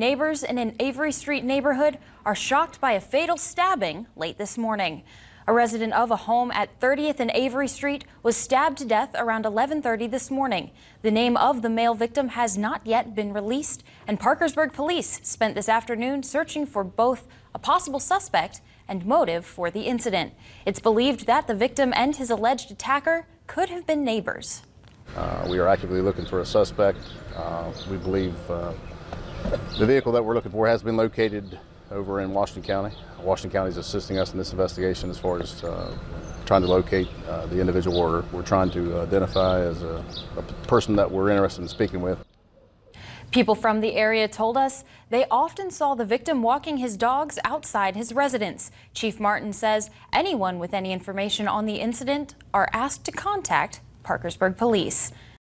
Neighbors in an Avery Street neighborhood are shocked by a fatal stabbing late this morning. A resident of a home at 30th and Avery Street was stabbed to death around 11:30 this morning. The name of the male victim has not yet been released, and Parkersburg Police spent this afternoon searching for both a possible suspect and motive for the incident. It's believed that the victim and his alleged attacker could have been neighbors. We are actively looking for a suspect. We believe the vehicle that we're looking for has been located over in Washington County. Washington County is assisting us in this investigation as far as trying to locate the individual we're trying to identify as a person that we're interested in speaking with. People from the area told us they often saw the victim walking his dogs outside his residence. Chief Martin says anyone with any information on the incident are asked to contact Parkersburg Police.